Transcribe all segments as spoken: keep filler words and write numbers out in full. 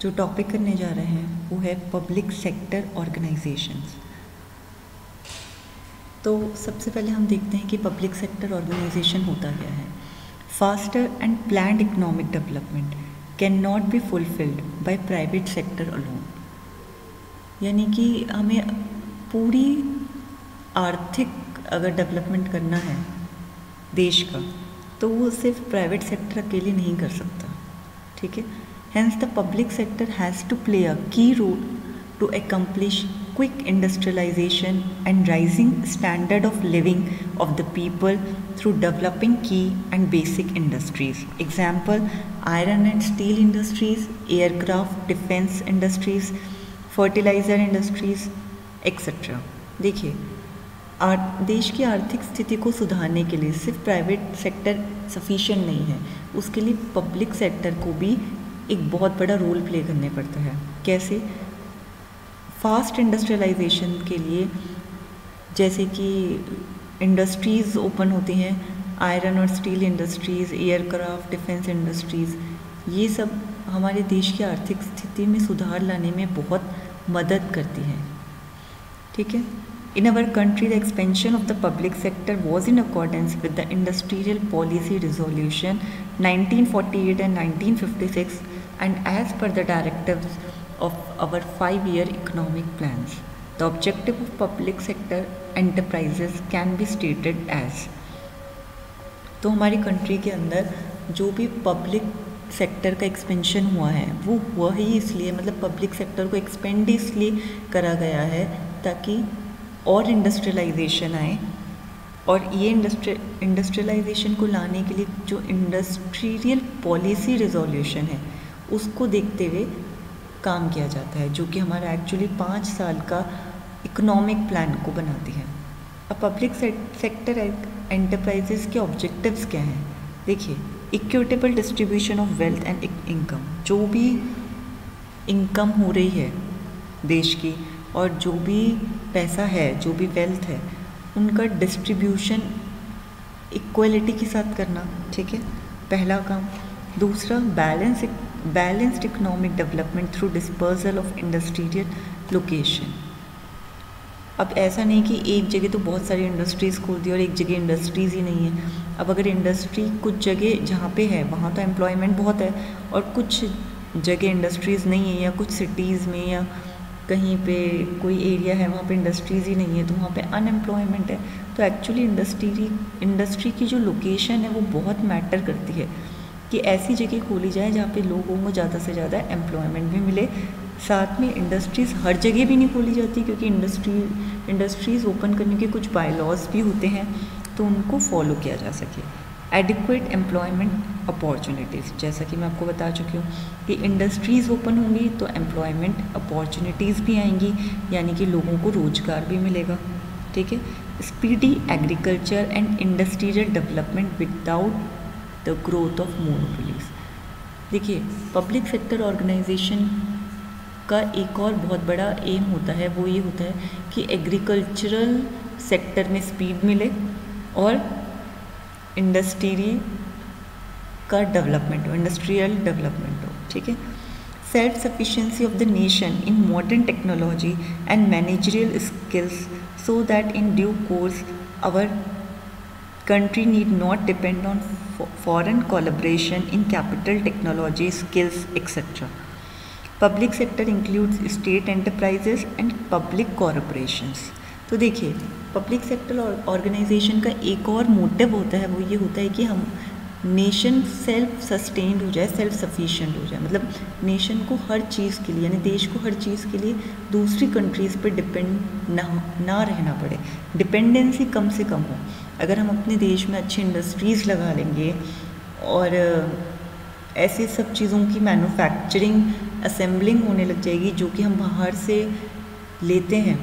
जो टॉपिक करने जा रहे हैं वो है पब्लिक सेक्टर ऑर्गेनाइजेशंस। तो सबसे पहले हम देखते हैं कि पब्लिक सेक्टर ऑर्गेनाइजेशन होता क्या है। Faster and planned economic development can not be fulfilled by private sector alone. यानी कि हमें पूरी आर्थिक अगर डेवलपमेंट करना है देश का तो वो सिर्फ प्राइवेट सेक्टर अकेले नहीं कर सकता, ठीक है। Hence the public sector has to play a key role to accomplish quick industrialization and rising standard of living of the people through developing key and basic industries. Example, iron and steel industries, aircraft, defense industries, fertilizer industries, et cetera. देखिए, देश की आर्थिक स्थिति को सुधारने के लिए सिर्फ प्राइवेट सेक्टर सफिशिएंट नहीं है, उसके लिए पब्लिक सेक्टर को भी एक बहुत बड़ा रोल प्ले करने पड़ता है। कैसे? फास्ट इंडस्ट्रियलाइजेशन के लिए जैसे कि इंडस्ट्रीज़ ओपन होती हैं, आयरन और steel industries, aircraft, defence industries, ये सब हमारे देश की आर्थिक स्थिति में सुधार लाने में बहुत मदद करती हैं, ठीक है। In our country, the expansion of the public sector was in accordance with the Industrial Policy Resolution nineteen forty-eight and nineteen fifty-six and as per the directives of our five-year economic plans. The objective of public sector enterprises can be stated as, तो हमारी country के अंदर जो भी public sector का expansion हुआ है वो हुआ ही इसलिए, मतलब पब्लिक सेक्टर को एक्सपेंड इसलिए करा गया है ताकि और इंडस्ट्रियलाइजेशन आए, और ये इंडस्ट्री इंडस्ट्रियलाइजेशन को लाने के लिए जो इंडस्ट्रियल पॉलिसी रिजोल्यूशन है उसको देखते हुए काम किया जाता है, जो कि हमारा एक्चुअली पाँच साल का इकोनॉमिक प्लान को बनाती है। अब पब्लिक सेक्टर एंटरप्राइजेस के ऑब्जेक्टिव्स क्या हैं? देखिए, equitable distribution of wealth and income, जो भी इनकम हो रही है देश की और जो भी पैसा है, जो भी वेल्थ है, उनका डिस्ट्रीब्यूशन इक्वलिटी के साथ करना, ठीक है, पहला काम। दूसरा, balance balanced economic development through dispersal of industrial location. अब ऐसा नहीं कि एक जगह तो बहुत सारी इंडस्ट्रीज़ खोल दी और एक जगह इंडस्ट्रीज़ ही नहीं है। अब अगर इंडस्ट्री कुछ जगह जहाँ पे है वहाँ तो एम्प्लॉयमेंट बहुत है और कुछ जगह इंडस्ट्रीज़ नहीं है, या कुछ सिटीज़ में या कहीं पे कोई एरिया है वहाँ पे इंडस्ट्रीज़ ही नहीं है तो वहाँ पे अनएम्प्लॉयमेंट है। तो एक्चुअली इंडस्ट्री इंडस्ट्री की जो लोकेशन है वो बहुत मैटर करती है कि ऐसी जगह खोली जाए जहाँ पे लोगों को ज़्यादा से ज़्यादा एम्प्लॉयमेंट भी मिले। साथ में इंडस्ट्रीज़ हर जगह भी नहीं खोली जाती क्योंकि इंडस्ट्री इंडस्ट्रीज़ ओपन करने के कुछ बायलॉज भी होते हैं तो उनको फॉलो किया जा सके। एडिक्वेट एम्प्लॉयमेंट अपॉर्चुनिटीज़, जैसा कि मैं आपको बता चुकी हूँ कि इंडस्ट्रीज़ ओपन होंगी तो एम्प्लॉयमेंट अपॉर्चुनिटीज़ भी आएंगी, यानी कि लोगों को रोज़गार भी मिलेगा, ठीक है। Speedy agriculture and industrial development without the growth of monopolies. देखिए, पब्लिक सेक्टर ऑर्गेनाइजेशन का एक और बहुत बड़ा एम होता है, वो ये होता है कि एग्रीकल्चरल सेक्टर में स्पीड मिले और इंडस्ट्री का डेवलपमेंट हो, इंडस्ट्रियल डेवलपमेंट हो, ठीक है। Self sufficiency of the nation in modern technology and managerial skills so that in due course our country need not depend on foreign collaboration in capital, technology, skills, et cetera. Public sector includes state enterprises and public corporations. तो देखिए, public sector organisation का एक और motive होता है, वो ये होता है कि हम नेशन सेल्फ सस्टेन्ड हो जाए, सेल्फ सफिशिएंट हो जाए, मतलब नेशन को हर चीज़ के लिए, यानी देश को हर चीज़ के लिए दूसरी कंट्रीज़ पे डिपेंड ना ना रहना पड़े, डिपेंडेंसी कम से कम हो। अगर हम अपने देश में अच्छी इंडस्ट्रीज़ लगा लेंगे और ऐसे सब चीज़ों की मैन्युफैक्चरिंग, असेंबलिंग होने लग जाएगी जो कि हम बाहर से लेते हैं,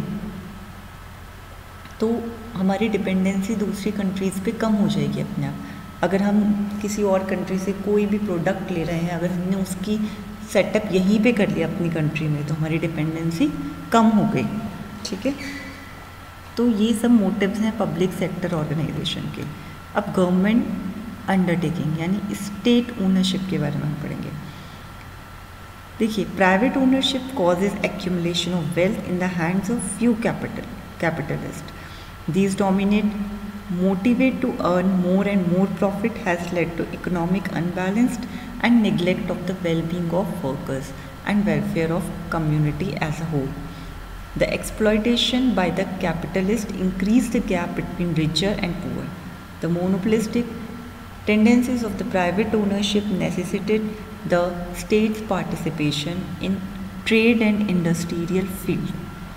तो हमारी डिपेंडेंसी दूसरी कंट्रीज़ पे कम हो जाएगी अपने आप। अगर हम किसी और कंट्री से कोई भी प्रोडक्ट ले रहे हैं, अगर हमने उसकी सेटअप यहीं पे कर लिया अपनी कंट्री में, तो हमारी डिपेंडेंसी कम हो गई, ठीक है। तो ये सब मोटिव्स हैं पब्लिक सेक्टर ऑर्गेनाइजेशन के। अब गवर्नमेंट अंडरटेकिंग यानी स्टेट ओनरशिप के बारे में हम पढ़ेंगे। देखिए, private ownership causes accumulation of wealth in the hands of few capital capitalists. These dominate, motivate to earn more and more profit has led to economic unbalance and neglect of the well-being of workers and welfare of community as a whole. The exploitation by the capitalist increased the gap between richer and poor. The monopolistic tendencies of the private ownership necessitated the state's participation in trade and industrial field.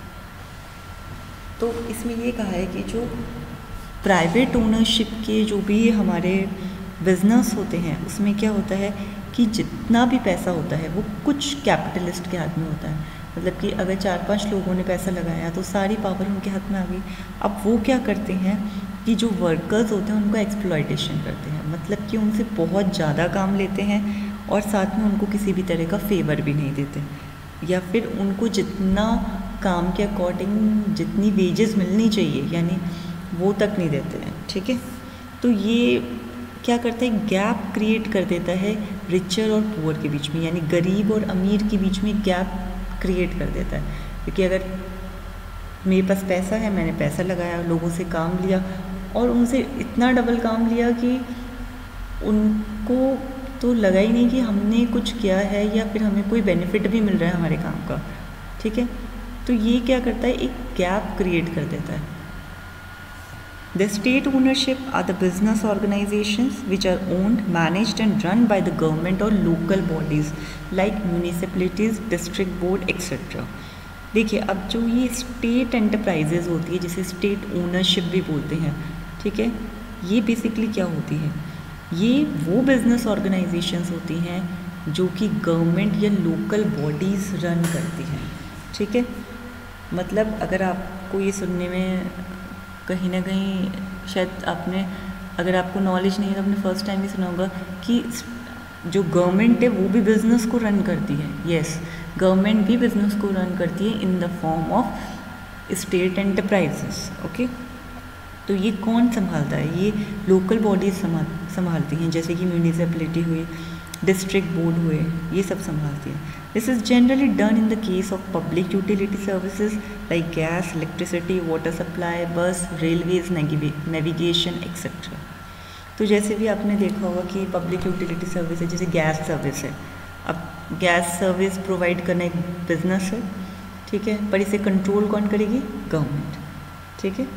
तो इसमें ये कहा है कि जो private ownership के जो भी हमारे बिजनेस होते हैं उसमें क्या होता है कि जितना भी पैसा होता है वो कुछ कैपिटलिस्ट के हाथ में होता है। मतलब कि अगर चार पांच लोगों ने पैसा लगाया तो सारी पावर उनके हाथ में आ गई। अब वो क्या करते हैं कि जो वर्कर्स होते हैं उनको एक्सप्लॉयटेशन करते हैं, मतलब कि उनसे बहुत ज़्यादा काम लेते हैं और साथ में उनको किसी भी तरह का फेवर भी नहीं देते, या फिर उनको जितना काम के अकॉर्डिंग जितनी वेजेस मिलनी चाहिए यानी वो तक नहीं देते हैं। ठीक है, तो ये क्या करता है, गैप क्रिएट कर देता है रिचर और पुअर के बीच में, यानी गरीब और अमीर के बीच में गैप क्रिएट कर देता है। क्योंकि अगर मेरे पास पैसा है, मैंने पैसा लगाया, लोगों से काम लिया और उनसे इतना डबल काम लिया कि उनको तो लगा ही नहीं कि हमने कुछ किया है या फिर हमें कोई बेनिफिट भी मिल रहा है हमारे काम का। ठीक है, तो ये क्या करता है, एक गैप क्रिएट कर देता है। The state ownership are the business organizations which are owned, managed and run by the government or local bodies like municipalities, district board et cetera. देखिए, अब जो ये स्टेट एंटरप्राइजेज होती है जिसे स्टेट ओनरशिप भी बोलते हैं, ठीक है, ये बेसिकली क्या होती है, ये वो बिजनेस ऑर्गेनाइजेशंस होती हैं जो कि गवर्नमेंट या लोकल बॉडीज़ रन करती हैं। ठीक है, मतलब अगर आपको ये सुनने में कहीं ना कहीं शायद आपने, अगर आपको नॉलेज नहीं है तो आपने फर्स्ट टाइम ही सुना होगा कि जो गवर्नमेंट है वो भी बिज़नेस को रन करती है। यस, गवर्नमेंट भी बिज़नेस को रन करती है in the form of state enterprises. Okay, तो ये कौन संभालता है, ये लोकल बॉडीज संभाल संभालती हैं, जैसे कि म्यूनिसिपैलिटी हुई, डिस्ट्रिक्ट बोर्ड हुए, ये सब संभालती है। This is generally done in the case of public utility services like gas, electricity, water supply, bus, railways, navigation etcetera. तो जैसे भी आपने देखा होगा कि पब्लिक यूटिलिटी सर्विस है, जैसे गैस सर्विस है। अब गैस सर्विस प्रोवाइड करना एक बिजनेस है, ठीक है, पर इसे कंट्रोल कौन करेगी, गवर्नमेंट। ठीक है,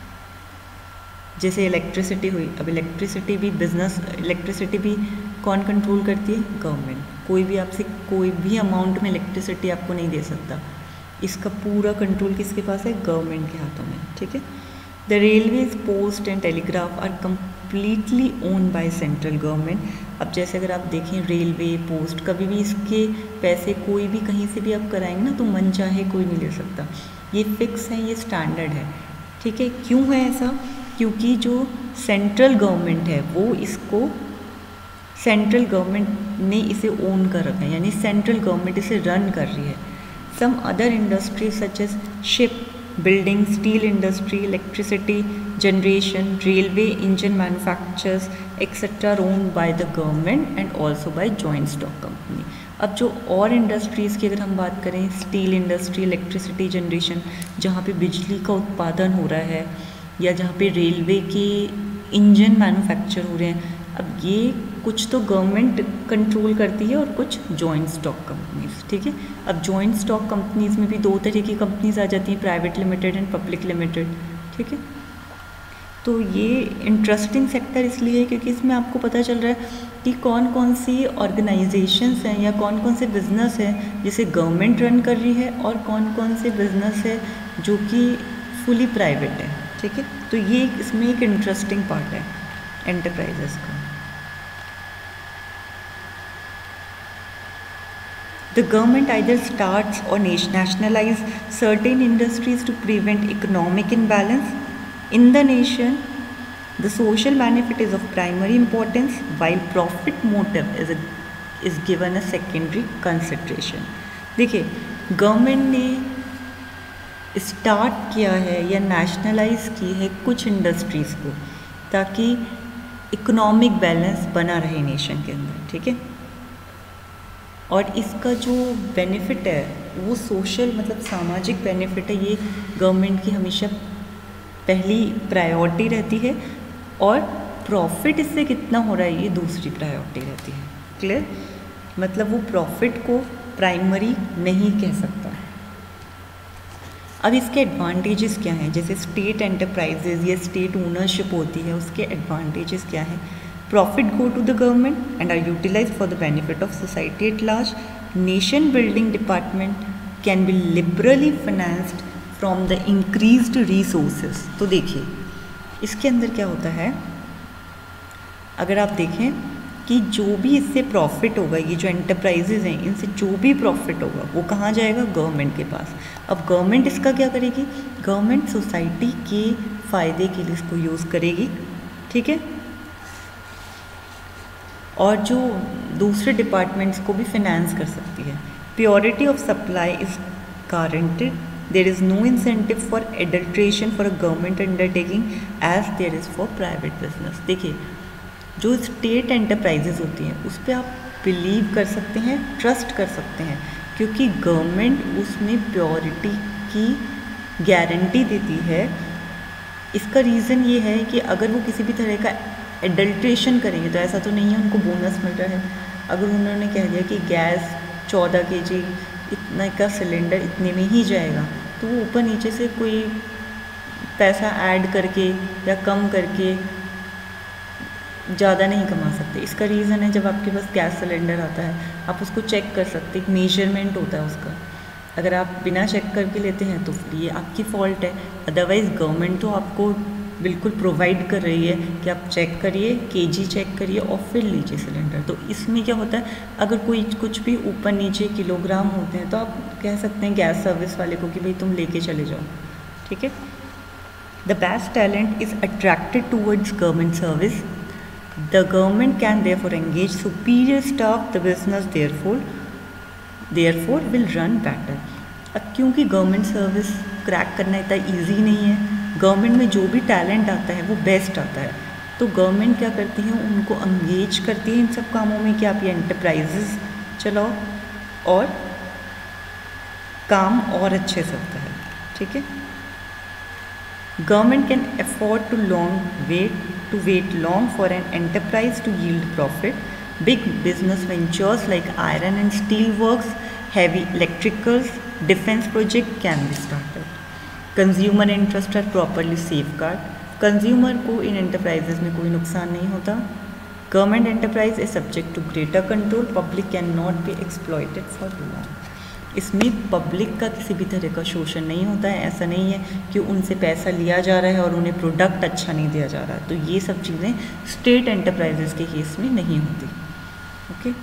जैसे इलेक्ट्रिसिटी हुई, अब इलेक्ट्रिसिटी भी बिजनेस, इलेक्ट्रिसिटी भी कौन कंट्रोल करती है, गवर्नमेंट। कोई भी आपसे कोई भी अमाउंट में इलेक्ट्रिसिटी आपको नहीं दे सकता, इसका पूरा कंट्रोल किसके पास है, गवर्नमेंट के हाथों में। ठीक है, the railways, post and telegraph are completely own by central government. अब जैसे अगर आप देखें रेलवे, पोस्ट, कभी भी इसके पैसे कोई भी कहीं से भी आप कराएंगे ना तो मन चाहे कोई नहीं ले सकता, ये फिक्स है, ये स्टैंडर्ड है। ठीक है, क्यों है ऐसा, क्योंकि जो सेंट्रल गवर्नमेंट है वो इसको, सेंट्रल गवर्नमेंट ने इसे ओन कर रखा है, यानी सेंट्रल गवर्नमेंट इसे रन कर रही है। Some other industries such as ship building, steel industry, electricity generation, railway engine manufacturers etcetera owned by the government and also by joint stock company. अब जो और इंडस्ट्रीज़ की अगर हम बात करें, स्टील इंडस्ट्री, इलेक्ट्रिसिटी जनरेशन, जहाँ पे बिजली का उत्पादन हो रहा है, या जहाँ पे रेलवे के इंजन मैन्युफैक्चर हो रहे हैं, अब ये कुछ तो गवर्नमेंट कंट्रोल करती है और कुछ जॉइंट स्टॉक कंपनीज। ठीक है, अब जॉइंट स्टॉक कंपनीज में भी दो तरह की कंपनीज आ जाती हैं, private limited and public limited. ठीक है, तो ये इंटरेस्टिंग सेक्टर इसलिए है क्योंकि इसमें आपको पता चल रहा है कि कौन कौन सी ऑर्गेनाइजेशंस हैं या कौन कौन से बिजनेस हैं जिसे गवर्नमेंट रन कर रही है और कौन कौन से बिजनेस है जो कि फुली प्राइवेट है। ठीक है, तो ये इसमें एक इंटरेस्टिंग पार्ट है एंटरप्राइजेस का। The government either starts or nationalize certain industries to prevent economic imbalance in the nation. The social benefit is of primary importance, while profit motive is a, is given a secondary consideration. देखिए, government ने start किया है या nationalise की है कुछ industries को ताकि इकोनॉमिक बैलेंस बना रहे नेशन के अंदर। ठीक है, और इसका जो बेनिफिट है वो सोशल मतलब सामाजिक बेनिफिट है, ये गवर्नमेंट की हमेशा पहली प्रायोरिटी रहती है, और प्रॉफिट इससे कितना हो रहा है ये दूसरी प्रायोरिटी रहती है। क्लियर? मतलब वो प्रॉफिट को प्राइमरी नहीं कह सकता। अब इसके एडवांटेजेस क्या हैं? जैसे स्टेट एंटरप्राइजेज या स्टेट ओनरशिप होती है, उसके एडवांटेजेस क्या हैं? Profit go to the government and are utilise for the benefit of society at large. Nation building department can be liberally financed from the increased resources. तो देखिए इसके अंदर क्या होता है, अगर आप देखें कि जो भी इससे प्रॉफिट होगा, ये जो एंटरप्राइजेज हैं इनसे जो भी प्रॉफिट होगा वो कहाँ जाएगा? गवर्नमेंट के पास। अब गवर्नमेंट इसका क्या करेगी? गवर्नमेंट सोसाइटी के फ़ायदे के लिए इसको यूज़ करेगी, ठीक है, और जो दूसरे डिपार्टमेंट्स को भी फिनेंस कर सकती है। Purity of supply is guaranteed, there is no incentive for adulteration for a government undertaking as there is for private business. देखिए जो स्टेट एंटरप्राइजेज होती हैं उस पर आप बिलीव कर सकते हैं, ट्रस्ट कर सकते हैं, क्योंकि गवर्नमेंट उसमें प्योरिटी की गारंटी देती है। इसका रीज़न ये है कि अगर वो किसी भी तरह का एडल्ट्रेशन करेंगे तो ऐसा तो नहीं है उनको बोनस मिल रहा है। अगर उन्होंने कह दिया कि गैस चौदह के जी इतना का सिलेंडर इतने में ही जाएगा, तो वो ऊपर नीचे से कोई पैसा ऐड करके या कम करके ज़्यादा नहीं कमा सकते। इसका रीज़न है जब आपके पास गैस सिलेंडर आता है आप उसको चेक कर सकते, एक मेजरमेंट होता है उसका। अगर आप बिना चेक करके लेते हैं तो फिर ये आपकी फ़ॉल्ट है। अदरवाइज़ गवर्नमेंट तो आपको बिल्कुल प्रोवाइड कर रही है कि आप चेक करिए, केजी चेक करिए और फिर लीजिए सिलेंडर। तो इसमें क्या होता है, अगर कोई कुछ भी ऊपर नीचे किलोग्राम होते हैं तो आप कह सकते हैं गैस सर्विस वाले को कि भाई तुम लेके चले जाओ, ठीक है। The best talent is attracted towards government service. The government can therefore engage superior staff. The business therefore therefore will run better. अब क्योंकि गवर्नमेंट सर्विस क्रैक करना इतना ईजी नहीं है, गवर्नमेंट में जो भी टैलेंट आता है वो बेस्ट आता है, तो गवर्नमेंट क्या करती है उनको एंगेज करती है इन सब कामों में कि आप ये एंटरप्राइजेस चलाओ और काम और अच्छे से होता है, ठीक है। Government can afford to long wait to wait long for an enterprise to yield profit. Big business ventures like iron and steel works, heavy electricals, defense project can be started. Consumer interests are properly safeguarded. Consumer को इन enterprises में कोई नुकसान नहीं होता. Government enterprise is subject to greater control. Public cannot be exploited for too long. इसमें public का किसी भी तरह का शोषण नहीं होता है। ऐसा नहीं है कि उनसे पैसा लिया जा रहा है और उन्हें प्रोडक्ट अच्छा नहीं दिया जा रहा है, तो ये सब चीज़ें स्टेट एंटरप्राइजेस के केस में नहीं होती, ओके।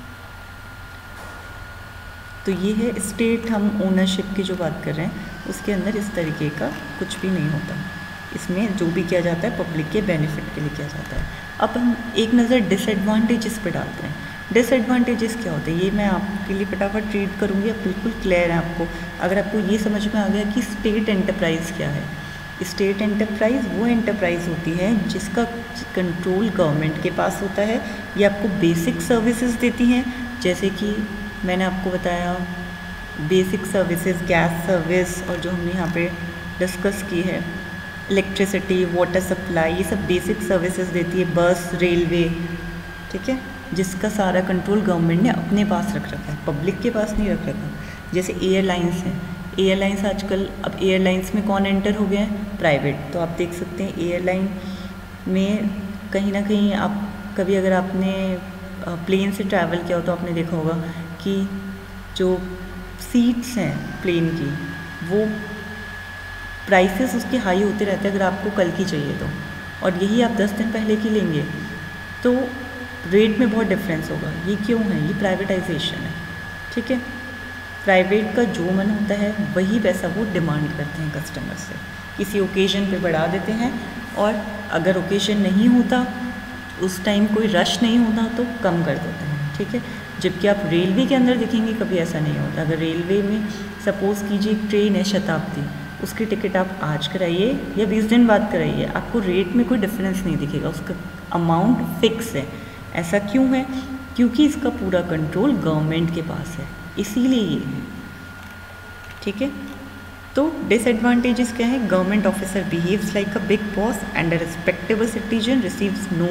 तो ये है स्टेट, हम ओनरशिप की जो बात कर रहे हैं उसके अंदर इस तरीके का कुछ भी नहीं होता। इसमें जो भी किया जाता है पब्लिक के बेनिफिट के लिए किया जाता है। अब हम एक नज़र डिसएडवांटेजेस पे डालते हैं। डिसएडवांटेजेस क्या होते हैं ये मैं आपके लिए फटाफट रीड करूँगी, अब बिल्कुल क्लियर है आपको। अगर आपको ये समझ में आ गया कि स्टेट एंटरप्राइज़ क्या है, स्टेट एंटरप्राइज़ वो एंटरप्राइज़ होती है जिसका कंट्रोल गवर्नमेंट के पास होता है। ये आपको बेसिक सर्विसेज देती हैं, जैसे कि मैंने आपको बताया बेसिक सर्विसेज, गैस सर्विस, और जो हमने यहाँ पे डिस्कस की है इलेक्ट्रिसिटी, वाटर सप्लाई, ये सब बेसिक सर्विसेज देती है। बस, रेलवे, ठीक है, जिसका सारा कंट्रोल गवर्नमेंट ने अपने पास रख रखा है, पब्लिक के पास नहीं रख रखा। जैसे एयरलाइंस हैं, एयरलाइंस आजकल, अब एयरलाइंस में कौन एंटर हो गया है? प्राइवेट। तो आप देख सकते हैं एयरलाइन में कहीं ना कहीं आप कभी अगर आपने प्लेन से ट्रैवल किया हो तो आपने देखा होगा कि जो सीट्स हैं प्लेन की वो प्राइसेस उसके हाई होते रहते हैं अगर आपको कल की चाहिए तो, और यही आप दस दिन पहले की लेंगे तो रेट में बहुत डिफरेंस होगा। ये क्यों है? ये प्राइवेटाइजेशन है, ठीक है। प्राइवेट का जो मन होता है वही पैसा वो डिमांड करते हैं कस्टमर से, किसी ओकेजन पे बढ़ा देते हैं, और अगर ओकेजन नहीं होता, उस टाइम कोई रश नहीं होता तो कम कर देते हैं, ठीक है। जबकि आप रेलवे के अंदर देखेंगे कभी ऐसा नहीं होता। अगर रेलवे में सपोज़ कीजिए एक ट्रेन है शताब्दी, उसकी टिकट आप आज कराइए या बीस दिन बाद कराइए, आपको रेट में कोई डिफरेंस नहीं दिखेगा, उसका अमाउंट फिक्स है। ऐसा क्यों है? क्योंकि इसका पूरा कंट्रोल गवर्नमेंट के पास है, इसीलिए ये है। ठीक है, तो डिसएडवांटेजेस क्या है? Government officer behaves like a big boss and a respectable citizen receives no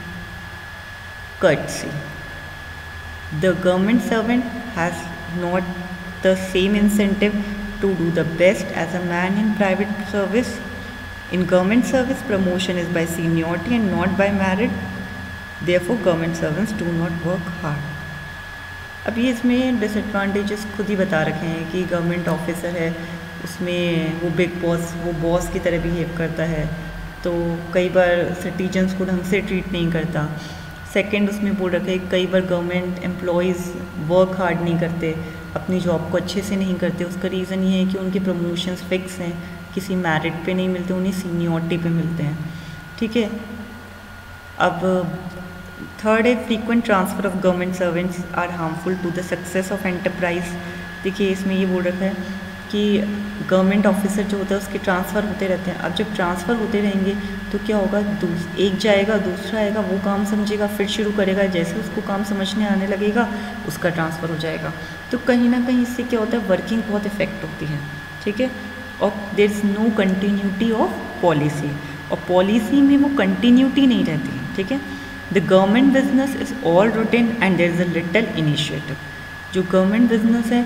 courtesy. The government servant has not the same incentive to do the best as a man in private service. In government service, promotion is by seniority and not by merit. Therefore, government servants do not work hard. अब ये इसमें disadvantages खुद ही बता रखे हैं कि government officer है, उसमें वो बिग बॉस वो बॉस की तरह बिहेव करता है, तो कई बार सिटीजन्स को ढंग से ट्रीट नहीं करता। सेकंड, उसमें बोल रखे हैं कई बार गवर्नमेंट एम्प्लॉयज़ वर्क हार्ड नहीं करते, अपनी जॉब को अच्छे से नहीं करते। उसका रीज़न ये है कि उनके प्रमोशंस फिक्स हैं, किसी मेरिट पे नहीं मिलते, उन्हें सीनियरिटी पे मिलते हैं। ठीक है, अब थर्ड है frequent transfer of government servants are harmful to the success of enterprise. देखिए इसमें ये बोल रखा है कि गवर्नमेंट ऑफिसर जो होता है उसके ट्रांसफ़र होते रहते हैं। अब जब ट्रांसफ़र होते रहेंगे तो क्या होगा, एक जाएगा दूसरा आएगा, वो काम समझेगा फिर शुरू करेगा, जैसे उसको काम समझने आने लगेगा उसका ट्रांसफ़र हो जाएगा। तो कहीं ना कहीं इससे क्या होता है, वर्किंग बहुत इफेक्ट होती है। ठीक है, और there is no continuity of policy, और पॉलिसी में वो कंटिन्यूटी नहीं रहती है। ठीक है, the government business is all routine and there is a little initiative. जो गवर्नमेंट बिजनेस है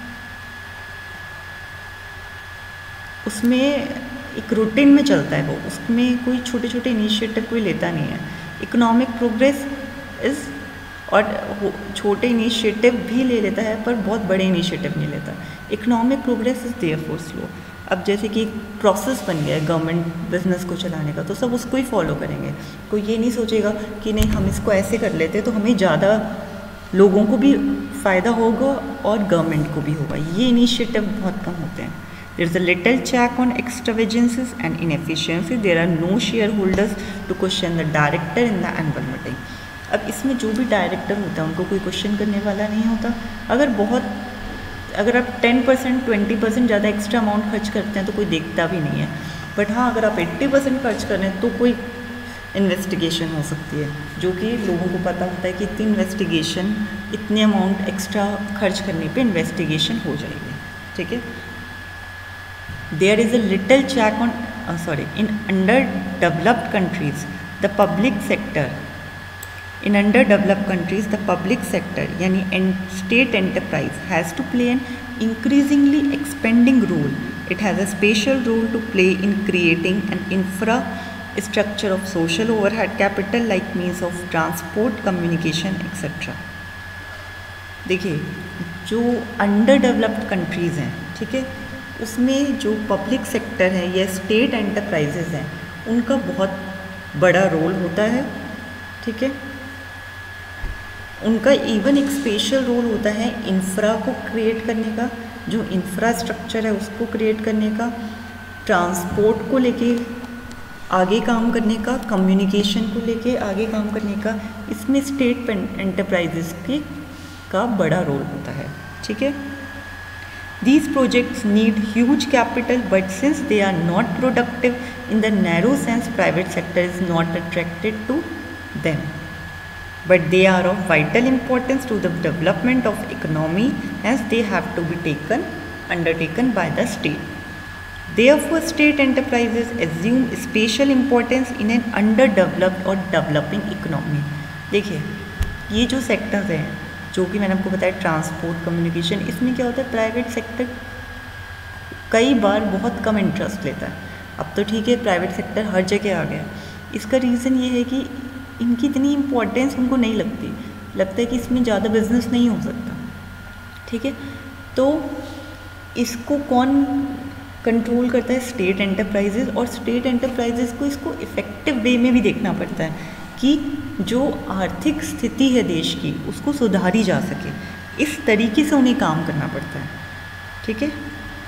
उसमें एक रूटीन में चलता है, वो उसमें कोई छोटे छोटे इनिशिएटिव कोई लेता नहीं है। इकोनॉमिक प्रोग्रेस इज़, और छोटे इनिशिएटिव भी ले लेता है पर बहुत बड़े इनिशिएटिव नहीं लेता। Economic progress is therefore slow. अब जैसे कि एक प्रोसेस बन गया है गवर्नमेंट बिजनेस को चलाने का, तो सब उसको ही फॉलो करेंगे। कोई ये नहीं सोचेगा कि नहीं हम इसको ऐसे कर लेते तो हमें ज़्यादा लोगों को भी फ़ायदा होगा और गवर्नमेंट को भी होगा। ये इनिशिएटिव बहुत कम होते हैं। There is a little check on extravagances and inefficiency. There are no shareholders to question the director in the annual meeting. अब इसमें जो भी डायरेक्टर होता है उनको कोई क्वेश्चन करने वाला नहीं होता। अगर बहुत अगर आप टेन परसेंट ट्वेंटी परसेंट ज़्यादा एक्स्ट्रा अमाउंट खर्च करते हैं तो कोई देखता भी नहीं है। बट हाँ, अगर आप एट्टी परसेंट खर्च कर रहे हैं तो कोई इन्वेस्टिगेशन हो सकती है, जो कि लोगों को पता होता है कि इतनी इन्वेस्टिगेशन, इतने अमाउंट एक्स्ट्रा खर्च करने पे इन्वेस्टिगेशन हो जाएगी। ठीक है, there is a little check on uh, sorry in underdeveloped countries the public sector in underdeveloped countries the public sector yani state enterprise has to play an increasingly expanding role. It has a special role to play in creating an infrastructure of social overhead capital like means of transport, communication etc. देखिए जो under developed countries हैं, ठीक है, उसमें जो public sector है या state enterprises हैं उनका बहुत बड़ा रोल होता है। ठीक है, उनका इवन एक स्पेशल रोल होता है इंफ्रा को क्रिएट करने का, जो इंफ्रास्ट्रक्चर है उसको क्रिएट करने का, ट्रांसपोर्ट को लेके आगे काम करने का, कम्युनिकेशन को लेके आगे काम करने का। इसमें स्टेट एंटरप्राइजेज़ के का बड़ा रोल होता है। ठीक है, These projects need huge capital, but since they are not productive in the narrow sense, private sector is not attracted to them. But they are of vital importance to the development of economy, as they have to be taken undertaken by the state. Therefore, state enterprises assume special importance in an underdeveloped or developing economy. देखिए ये जो sectors हैं जो कि मैंने आपको बताया, transport, communication, इसमें क्या होता है प्राइवेट सेक्टर कई बार बहुत कम इंटरेस्ट लेता है। अब तो ठीक है प्राइवेट सेक्टर हर जगह आ गया। इसका रीज़न ये है कि इनकी इतनी इम्पोर्टेंस उनको नहीं लगती, लगता है कि इसमें ज़्यादा बिजनेस नहीं हो सकता। ठीक है, तो इसको कौन कंट्रोल करता है? State enterprises. और स्टेट एंटरप्राइजेज़ को इसको इफ़ेक्टिव वे में भी देखना पड़ता है कि जो आर्थिक स्थिति है देश की उसको सुधारी जा सके, इस तरीके से उन्हें काम करना पड़ता है। ठीक है,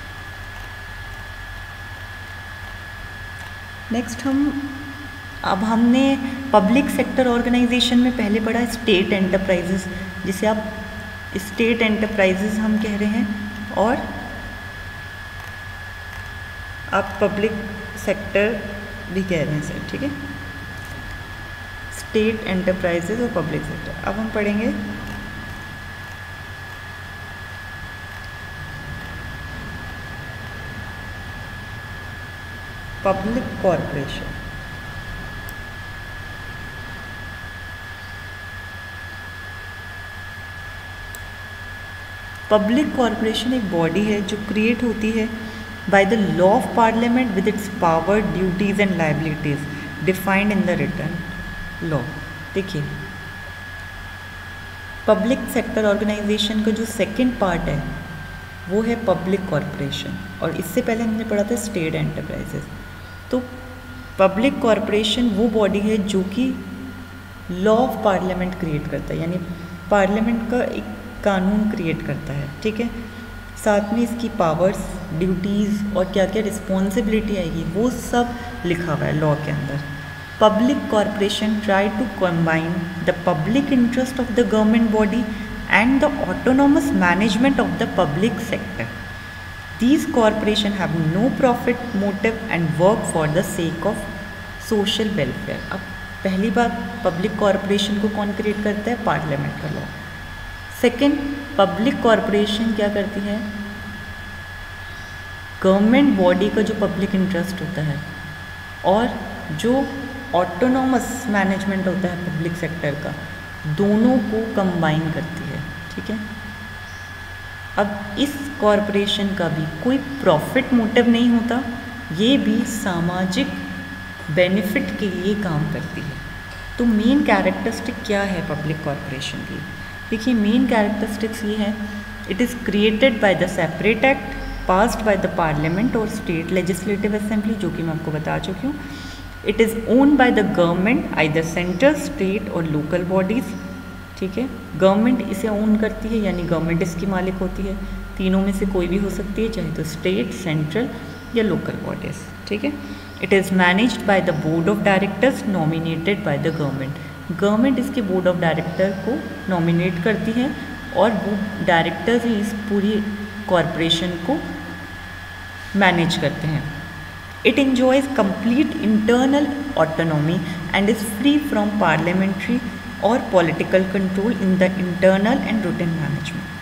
नेक्स्ट हम अब हमने पब्लिक सेक्टर ऑर्गेनाइजेशन में पहले पढ़ा स्टेट एंटरप्राइजेस, जिसे आप स्टेट एंटरप्राइजेस हम कह रहे हैं, और आप पब्लिक सेक्टर भी कह रहे हैं सर। ठीक है, स्टेट एंटरप्राइजेज और पब्लिक सेक्टर। अब हम पढ़ेंगे पब्लिक कॉरपोरेशन। पब्लिक कॉरपोरेशन एक बॉडी है जो क्रिएट होती है by the law of parliament with its power, duties and liabilities defined in the written law. देखिए, पब्लिक सेक्टर ऑर्गेनाइजेशन का जो सेकंड पार्ट है वो है पब्लिक कॉरपोरेशन, और इससे पहले हमने पढ़ा था स्टेट एंटरप्राइजेस। तो पब्लिक कॉरपोरेशन वो बॉडी है जो कि लॉ ऑफ पार्लियामेंट क्रिएट करता है, यानी पार्लियामेंट का एक कानून क्रिएट करता है, ठीक है। साथ में इसकी पावर्स, ड्यूटीज़ और क्या क्या रिस्पॉन्सिबिलिटी आएगी वो सब लिखा हुआ है लॉ के अंदर। Public corporation try to combine the public interest of the government body and the autonomous management of the public sector. These corporations have no profit motive and work for the sake of social welfare. अब पहली बात, public corporation को कौन create करता है? Parliament का law. Second, public corporation क्या करती है? गवर्नमेंट बॉडी का जो पब्लिक इंटरेस्ट होता है और जो ऑटोनॉमस मैनेजमेंट होता है पब्लिक सेक्टर का, दोनों को कंबाइन करती है, ठीक है। अब इस कॉरपोरेशन का भी कोई प्रॉफिट मोटिव नहीं होता, ये भी सामाजिक बेनिफिट के लिए काम करती है। तो मेन कैरेक्टरिस्टिक क्या है पब्लिक कॉरपोरेशन की? देखिए, मेन कैरेक्टरिस्टिक्स ये है, it is created by the separate act passed by the parliament और स्टेट लेजिस्लेटिव असेंबली, जो कि मैं आपको बता चुकी हूँ। It is owned by the government, either centre, state और लोकल बॉडीज़, ठीक है। गवर्नमेंट इसे ओन करती है, यानी गवर्नमेंट इसकी मालिक होती है। तीनों में से कोई भी हो सकती है, चाहे तो स्टेट, सेंट्रल या लोकल बॉडीज़, ठीक है। It is managed by the board of directors nominated by the government. Government इसके बोर्ड ऑफ डायरेक्टर को नॉमिनेट करती है और वो डायरेक्टर्स ही इस पूरी कॉरपोरेशन को मैनेज करते हैं। It enjoys complete internal autonomy and is free from parliamentary or political control in the internal and routine management.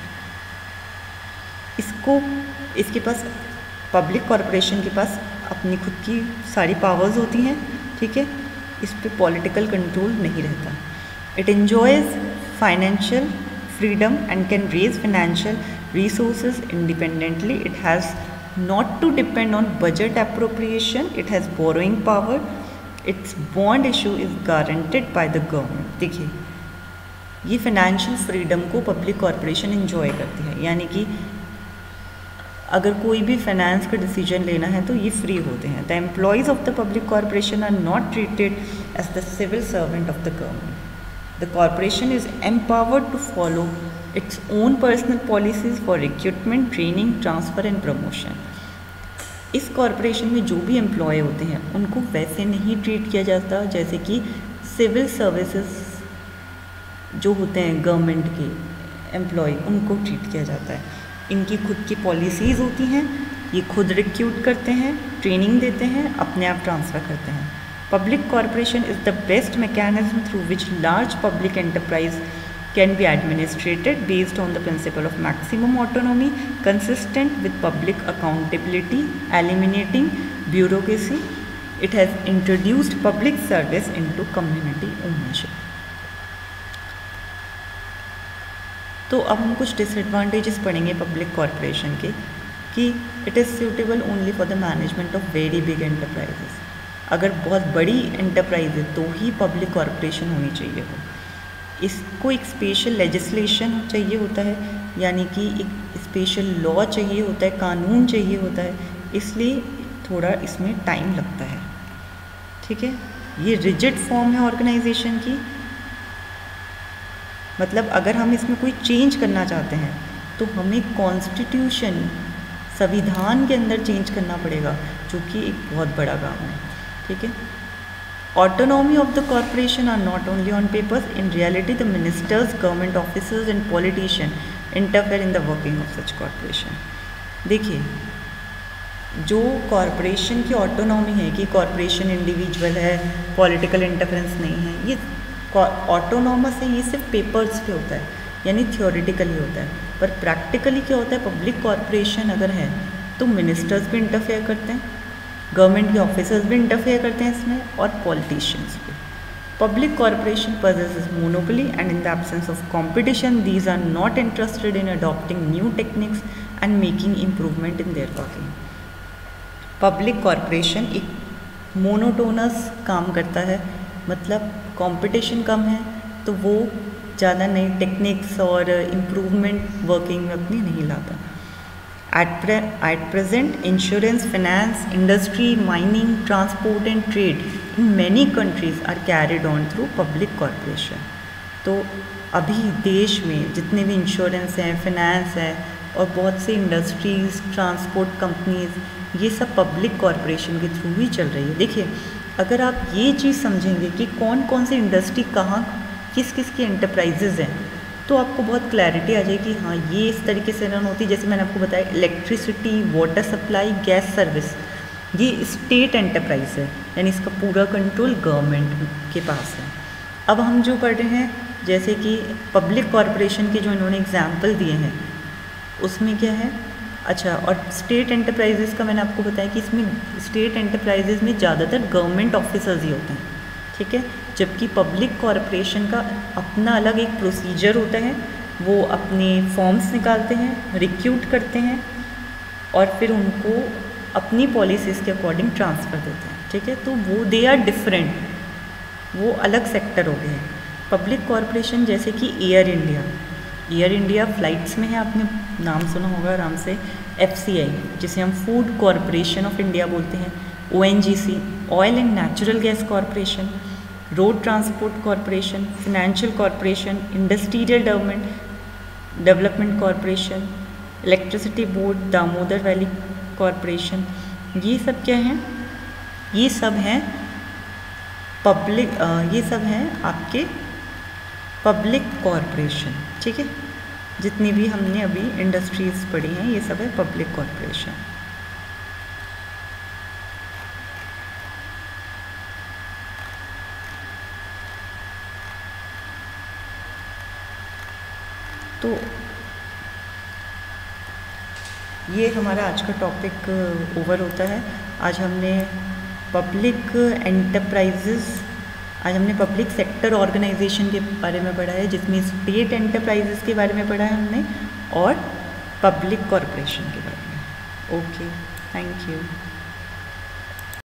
इसको इसके पास, पब्लिक कॉरपोरेशन के पास अपनी खुद की सारी पावर्स होती हैं, ठीक है। इस पे पॉलिटिकल कंट्रोल नहीं रहता। It enjoys financial freedom and can raise financial resources independently. It has not to depend on budget appropriation. It has borrowing power. Its bond issue is guaranteed by the government. देखिए, ये financial freedom को public corporation enjoy करती है, यानी कि अगर कोई भी फाइनेंस का डिसीजन लेना है तो ये फ्री होते हैं। The employees of the public corporation are not treated as the civil servant of the government. The corporation is empowered to follow its own personal policies for recruitment, training, transfer and promotion. इस corporation में जो भी employ होते हैं उनको वैसे नहीं treat किया जाता जैसे कि सिविल सर्विसेज जो होते हैं गवर्नमेंट के एम्प्लॉय, उनको ट्रीट किया जाता है। इनकी खुद की पॉलिसीज़ होती हैं, ये खुद रिक्रूट करते हैं, ट्रेनिंग देते हैं, अपने आप ट्रांसफ़र करते हैं। Public corporation is the best mechanism through which large public enterprise can be administrated based on the principle of maximum autonomy, consistent with public accountability, eliminating bureaucracy. It has introduced public service into community ownership. तो अब हम कुछ disadvantages पढ़ेंगे public corporation के, कि it is suitable only for the management of very big enterprises. अगर बहुत बड़ी एंटरप्राइज है तो ही पब्लिक कॉरपोरेशन होनी चाहिए हो। इसको एक स्पेशल लेजिस्लेशन चाहिए होता है, यानी कि एक स्पेशल लॉ चाहिए होता है, कानून चाहिए होता है, इसलिए थोड़ा इसमें टाइम लगता है, ठीक है। ये रिजिड फॉर्म है ऑर्गेनाइजेशन की, मतलब अगर हम इसमें कोई चेंज करना चाहते हैं तो हमें कॉन्स्टिट्यूशन, संविधान के अंदर चेंज करना पड़ेगा, जो कि एक बहुत बड़ा काम है, ठीक है। Autonomy of the corporation are not only on papers. In reality, the ministers, government officers and politicians interfere in the working of such corporation. देखिए, जो कॉरपोरेशन की ऑटोनॉमी है कि कॉरपोरेशन इंडिविजुअल है, पॉलिटिकल इंटरफेरेंस नहीं है, ये ऑटोनॉमस है ये सिर्फ पेपर्स पे होता है, यानी थियोरिटिकली होता है, पर प्रैक्टिकली क्या होता है, पब्लिक कॉरपोरेशन अगर है तो मिनिस्टर्स भी इंटरफेयर करते हैं, गवर्नमेंट के ऑफिसर्स भी इंटरफेयर करते हैं इसमें, और पॉलिटिशियंस भी. Public corporation possesses monopoly, and in the absence of competition, these are not interested in adopting new techniques and making improvement in their working. Public corporation एक मोनोटोनस काम करता है, मतलब कंपटीशन कम है तो वो ज़्यादा नई टेक्निक्स और इम्प्रूवमेंट वर्किंग में अपनी नहीं लाता. At, pre at present, insurance, finance, industry, mining, transport and trade in many countries are carried on through public corporation. तो अभी देश में जितने भी इंश्योरेंस हैं, फिनेंस है और बहुत सी इंडस्ट्रीज़, ट्रांसपोर्ट कंपनीज़, ये सब पब्लिक कॉरपोरेशन के थ्रू ही चल रही है. देखिए, अगर आप ये चीज़ समझेंगे कि कौन कौन सी इंडस्ट्री कहाँ किस किस की एंटरप्राइजेज़ हैं, तो आपको बहुत क्लैरिटी आ जाएगी. हाँ, ये इस तरीके से रन होती है. जैसे मैंने आपको बताया, electricity, water supply, gas service, ये स्टेट एंटरप्राइज है, यानी इसका पूरा कंट्रोल गवर्नमेंट के पास है. अब हम जो पढ़ रहे हैं, जैसे कि पब्लिक कॉरपोरेशन के जो इन्होंने एग्जाम्पल दिए हैं, उसमें क्या है. अच्छा, और स्टेट एंटरप्राइजेज़ का मैंने आपको बताया कि इसमें स्टेट एंटरप्राइजेज़ में ज़्यादातर गवर्नमेंट ऑफिसर्स ही होते हैं, ठीक है. जबकि पब्लिक कॉरपोरेशन का अपना अलग एक प्रोसीजर होता है, वो अपने फॉर्म्स निकालते हैं, रिक्रूट करते हैं और फिर उनको अपनी पॉलिसीज़ के अकॉर्डिंग ट्रांसफ़र देते हैं, ठीक है. तो वो दे आर डिफरेंट, वो अलग सेक्टर हो गए हैं. पब्लिक कॉरपोरेशन जैसे कि air India, air India flights में है, आपने नाम सुना होगा आराम से. एफ सी आई, जिसे हम फूड कॉरपोरेशन ऑफ इंडिया बोलते हैं. O N G C, oil and natural gas corporation. Road transport corporation, financial corporation, industrial development development corporation, electricity board, Damodar valley corporation, ये सब क्या हैं, ये सब हैं पब्लिक, ये सब हैं आपके पब्लिक कॉरपोरेशन, ठीक है. जितनी भी हमने अभी इंडस्ट्रीज़ पढ़ी हैं, ये सब है पब्लिक कॉरपोरेशन. तो ये हमारा आज का टॉपिक ओवर होता है. आज हमने पब्लिक एंटरप्राइजेज़, आज हमने पब्लिक सेक्टर ऑर्गेनाइजेशन के बारे में पढ़ा है, जिसमें स्टेट एंटरप्राइजेज़ के बारे में पढ़ा है हमने, और पब्लिक कॉरपोरेशन के बारे में. Okay, thank you.